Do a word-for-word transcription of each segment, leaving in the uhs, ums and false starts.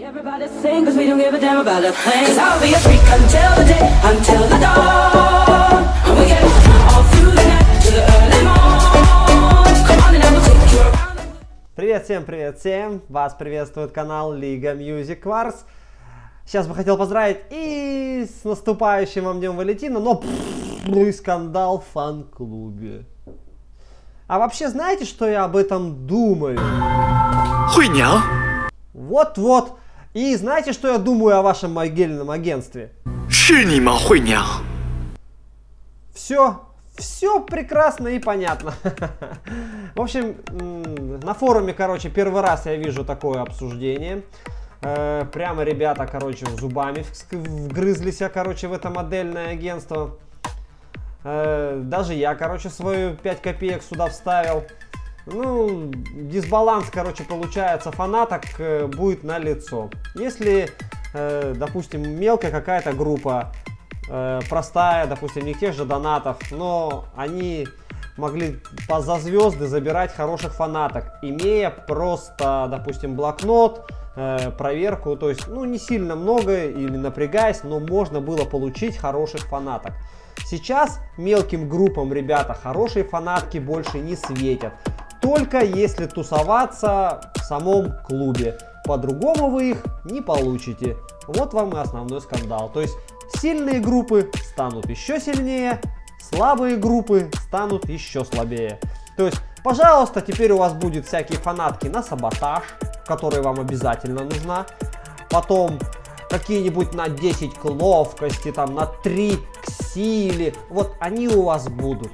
Everybody sing, 'cause we don't give a damn about a thing. 'Cause I'll be a freak until the day, until the dawn. And we get all through the night to the early morn. Come on and I will take you around. Привет всем, привет всем! Вас приветствует канал Лига Music Wars. Сейчас бы хотел поздравить и с наступающим вам Днем Валентина, но ну и скандал в фан-клубе. А вообще знаете, что я об этом думаю? Хуйня! Вот-вот. И знаете, что я думаю о вашем могильном агентстве? Все, все прекрасно и понятно. В общем, на форуме, короче, первый раз я вижу такое обсуждение. Прямо ребята, короче, зубами вгрызлись, короче, в это модельное агентство. Даже я, короче, свою пять копеек сюда вставил. Ну, дисбаланс, короче, получается, фанаток э, будет налицо. Если, э, допустим, мелкая какая-то группа, э, простая, допустим, не тех же донатов, но они могли за звезды забирать хороших фанаток, имея просто, допустим, блокнот, э, проверку, то есть, ну, не сильно много или напрягаясь, но можно было получить хороших фанаток. Сейчас мелким группам, ребята, хорошие фанатки больше не светят. Только если тусоваться в самом клубе. По-другому вы их не получите. Вот вам и основной скандал. То есть сильные группы станут еще сильнее, слабые группы станут еще слабее. То есть, пожалуйста, теперь у вас будет всякие фанатки на саботаж, которая вам обязательно нужна. Потом какие-нибудь на десять к ловкости, там на три к силе. Вот они у вас будут.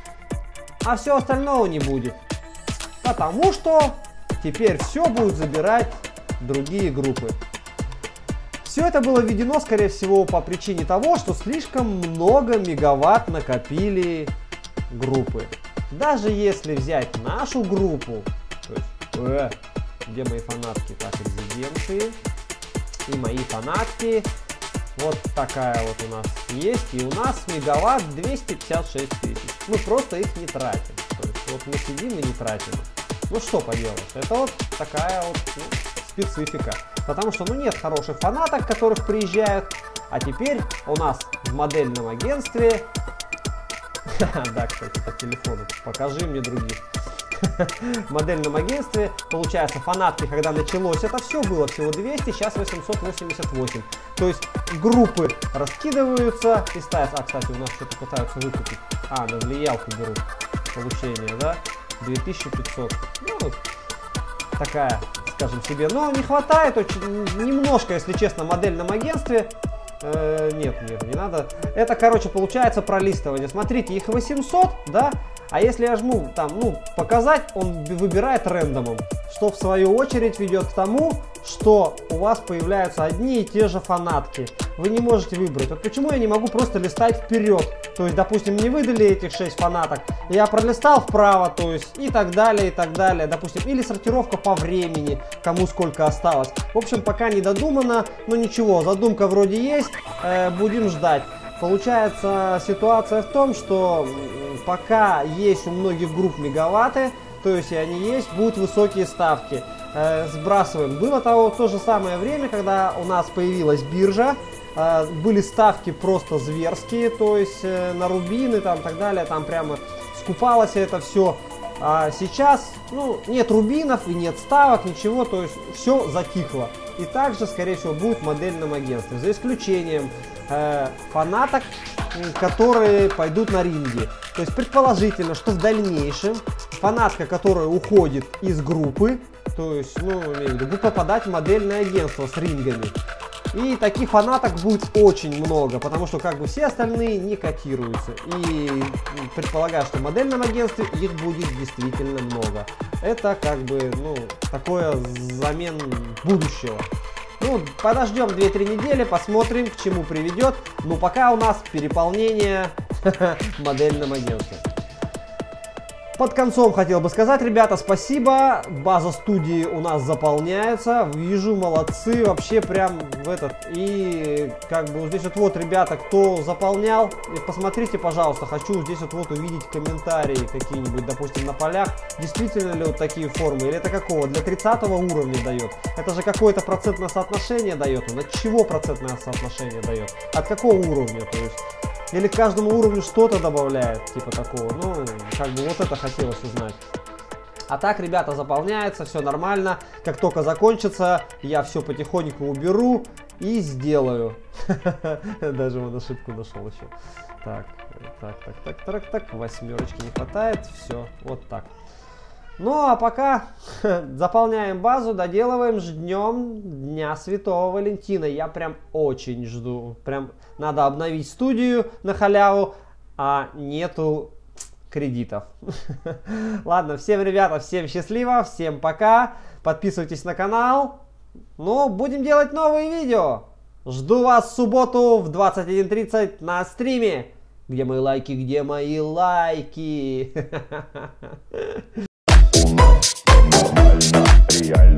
А все остального не будет. Потому что теперь все будут забирать другие группы. Все это было введено, скорее всего, по причине того, что слишком много мегаватт накопили группы. Даже если взять нашу группу, то есть, э, где мои фанатки, так, резиденции, и мои фанатки, вот такая вот у нас есть, и у нас мегаватт двести пятьдесят шесть тысяч. Мы просто их не тратим. То есть, вот мы сидим и не тратим. Ну что поделать, это вот такая вот, ну, специфика. Потому что, ну, нет хороших фанаток, которых приезжают. А теперь у нас в модельном агентстве... Да, кстати, по телефону. Покажи мне других. В модельном агентстве, получается, фанатки, когда началось, это все было всего двести, сейчас восемьсот восемьдесят восемь. То есть группы раскидываются и ставятся. А, кстати, у нас что-то пытаются выкупить. А, на влиялку берут получение, да? две тысячи пятьсот. Ну, такая, скажем себе. Но не хватает очень немножко, если честно, в модельном агентстве. Э, нет, нет, не надо. Это, короче, получается пролистывание. Смотрите, их восемьсот, да? А если я жму там, ну, показать, он выбирает рандомом, что в свою очередь ведет к тому, что у вас появляются одни и те же фанатки. Вы не можете выбрать. Вот почему я не могу просто листать вперед. То есть, допустим, не выдали этих шесть фанаток, я пролистал вправо, то есть, и так далее, и так далее. Допустим, или сортировка по времени, кому сколько осталось. В общем, пока не додумано, но ничего, задумка вроде есть, э, будем ждать. Получается, ситуация в том, что пока есть у многих групп мегаватты, то есть и они есть, будут высокие ставки. Э, сбрасываем. Было того, то же самое время, когда у нас появилась биржа, э, были ставки просто зверские, то есть э, на рубины, там так далее, там прямо скупалось это все. А сейчас, ну, нет рубинов и нет ставок, ничего, то есть все затихло. И также, скорее всего, будет в модельном агентстве, за исключением э, фанаток, которые пойдут на ринги. То есть предположительно, что в дальнейшем фанатка, которая уходит из группы, то есть, ну, имею в виду, будет попадать в модельное агентство с рингами. И таких фанаток будет очень много, потому что как бы все остальные не котируются. И предполагаю, что в модельном агентстве их будет действительно много. Это как бы, ну, такое замен будущего. Ну, подождем две-три недели, посмотрим, к чему приведет. Но пока у нас переполнение в модельном агентстве. Под концом хотел бы сказать, ребята, спасибо. База студии у нас заполняется. Вижу, молодцы, вообще прям в этот. И как бы вот здесь вот, вот, ребята, кто заполнял, посмотрите, пожалуйста, хочу здесь вот, вот увидеть комментарии какие-нибудь, допустим, на полях. Действительно ли вот такие формы? Или это какого? Для тридцатого уровня дает? Это же какое-то процентное соотношение дает. Он от чего процентное соотношение дает? От какого уровня? То есть... Или к каждому уровню что-то добавляет, типа такого. Ну, как бы вот это хотелось узнать. А так, ребята, заполняется, все нормально. Как только закончится, я все потихоньку уберу и сделаю. Даже вон ошибку нашел еще. Так, так, так, так, так, так. Восьмерочки не хватает. Все, вот так. Ну, а пока заполняем базу, доделываем, ждем Дня Святого Валентина. Я прям очень жду. Прям надо обновить студию на халяву, а нету кредитов. Ладно, всем, ребята, всем счастливо, всем пока. Подписывайтесь на канал. Ну, будем делать новые видео. Жду вас в субботу в двадцать один тридцать на стриме. Где мои лайки, где мои лайки? Реально.